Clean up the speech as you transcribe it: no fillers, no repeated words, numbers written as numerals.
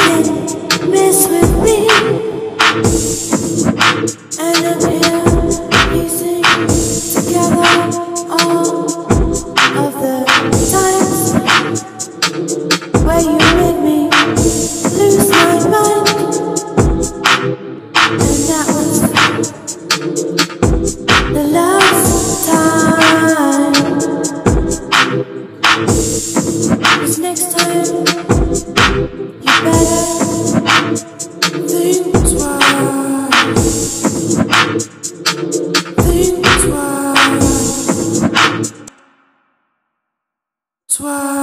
can mess with me, and I'm here piecing together all of the times where you made me lose my mind, and that was the last time. 'Cause next time you better think twice. Think twice. Twice.